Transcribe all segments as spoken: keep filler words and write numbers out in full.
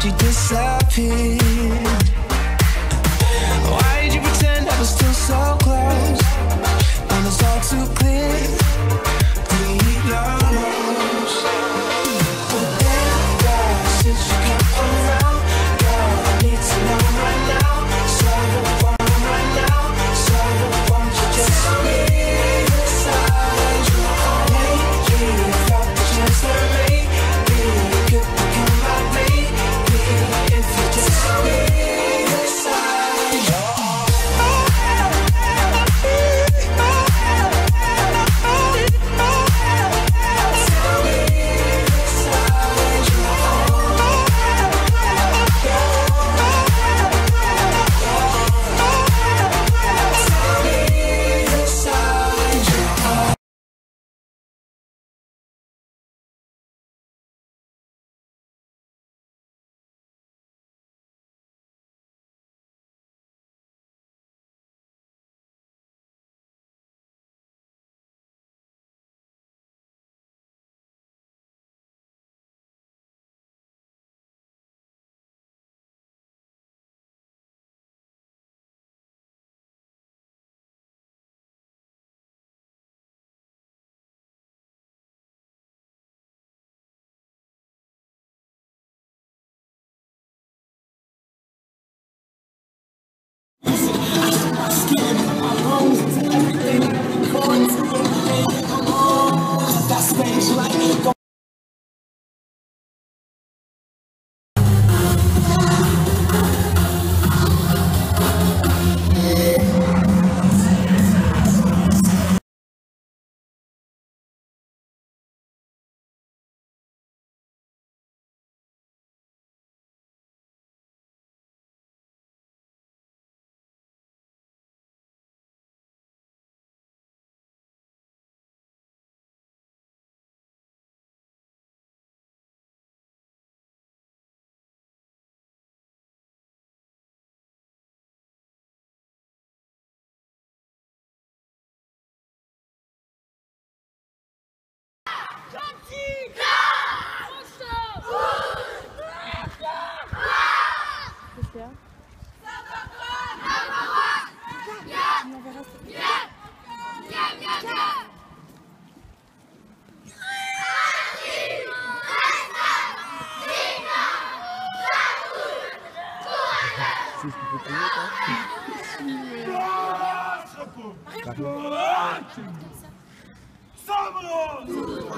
you disappear? Why did you pretend I was still so close when it's all too clear? We lost. But then, girl, since you come around, girl, I need to know right now. So won't right now. So won't you just tell me inside you? Lately, I got the chance to make me could become like me. If you just tell me inside you.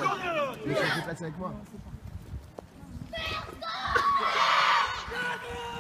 Avec moi.